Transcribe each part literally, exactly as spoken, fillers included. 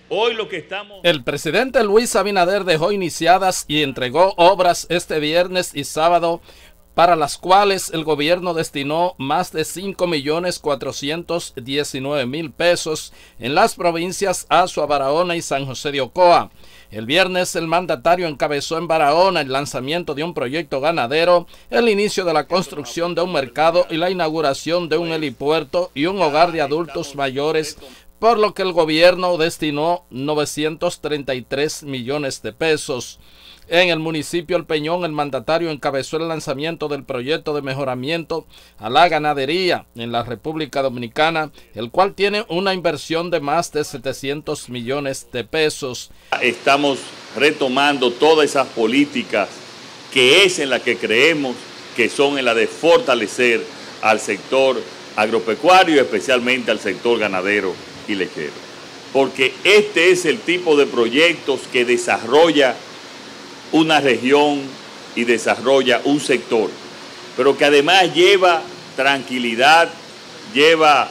Hoy lo que estamos... El presidente Luis Abinader dejó iniciadas y entregó obras este viernes y sábado, para las cuales el gobierno destinó más de cinco millones cuatrocientos diecinueve mil pesos en las provincias Azua, Barahona y San José de Ocoa. El viernes el mandatario encabezó en Barahona el lanzamiento de un proyecto ganadero, el inicio de la construcción de un mercado y la inauguración de un helipuerto y un hogar de adultos mayores, por lo que el gobierno destinó novecientos treinta y tres millones de pesos. En el municipio El Peñón, el mandatario encabezó el lanzamiento del proyecto de mejoramiento a la ganadería en la República Dominicana, el cual tiene una inversión de más de setecientos millones de pesos. Estamos retomando todas esas políticas que es en la que creemos, que son en la de fortalecer al sector agropecuario, especialmente al sector ganadero y lechero. Porque este es el tipo de proyectos que desarrolla una región y desarrolla un sector, pero que además lleva tranquilidad, lleva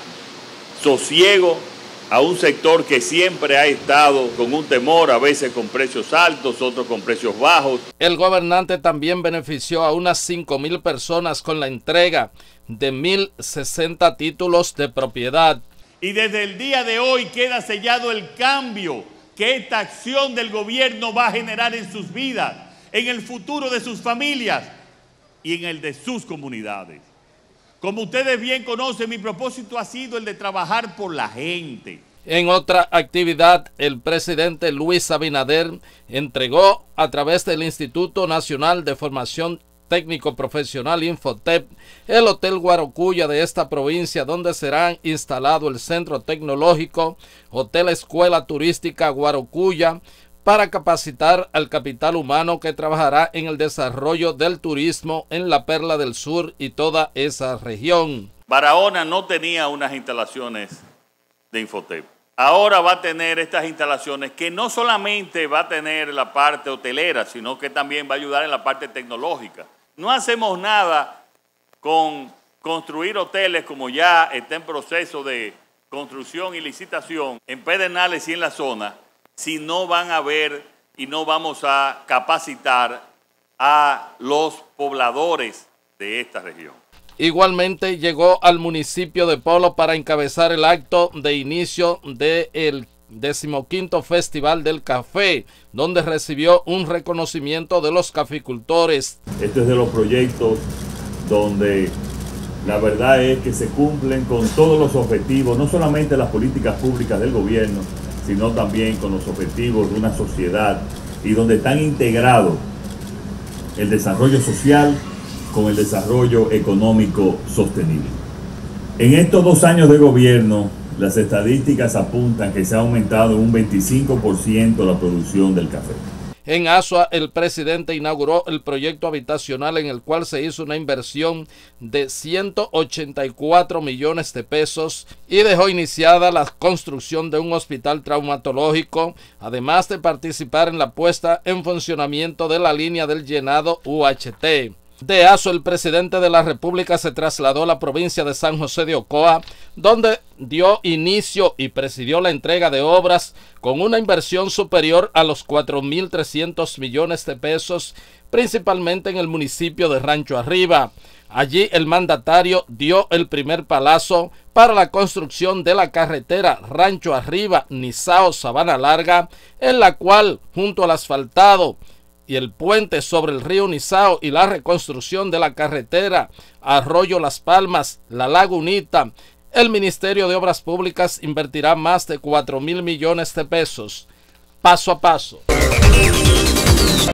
sosiego a un sector que siempre ha estado con un temor, a veces con precios altos, otros con precios bajos. El gobernante también benefició a unas cinco mil personas con la entrega de mil sesenta títulos de propiedad. Y desde el día de hoy queda sellado el cambio que esta acción del gobierno va a generar en sus vidas, en el futuro de sus familias y en el de sus comunidades. Como ustedes bien conocen, mi propósito ha sido el de trabajar por la gente. En otra actividad, el presidente Luis Abinader entregó a través del Instituto Nacional de Formación Técnico Profesional Infotep el Hotel Guarocuya de esta provincia, donde será instalado el Centro Tecnológico Hotel Escuela Turística Guarocuya, para capacitar al capital humano que trabajará en el desarrollo del turismo en la Perla del Sur y toda esa región. Barahona no tenía unas instalaciones de Infotep. Ahora va a tener estas instalaciones que no solamente va a tener la parte hotelera, sino que también va a ayudar en la parte tecnológica. No hacemos nada con construir hoteles como ya está en proceso de construcción y licitación en Pedernales y en la zona, si no van a ver y no vamos a capacitar a los pobladores de esta región. Igualmente llegó al municipio de Polo para encabezar el acto de inicio del decimoquinto Festival del Café, donde recibió un reconocimiento de los caficultores. Este es de los proyectos donde la verdad es que se cumplen con todos los objetivos, no solamente las políticas públicas del gobierno, sino también con los objetivos de una sociedad, y donde están integrados el desarrollo social con el desarrollo económico sostenible. En estos dos años de gobierno, las estadísticas apuntan que se ha aumentado en un veinticinco por ciento la producción del café. En Azua, el presidente inauguró el proyecto habitacional en el cual se hizo una inversión de ciento ochenta y cuatro millones de pesos y dejó iniciada la construcción de un hospital traumatológico, además de participar en la puesta en funcionamiento de la línea del llenado U H T. De Azua, el presidente de la República se trasladó a la provincia de San José de Ocoa, donde dio inicio y presidió la entrega de obras con una inversión superior a los cuatro mil trescientos millones de pesos, principalmente en el municipio de Rancho Arriba. Allí el mandatario dio el primer palazo para la construcción de la carretera Rancho Arriba, Nizao, Sabana Larga, en la cual, junto al asfaltado y el puente sobre el río Nizao y la reconstrucción de la carretera Arroyo Las Palmas, La Lagunita, el Ministerio de Obras Públicas invertirá más de cuatro mil millones de pesos. Paso a paso.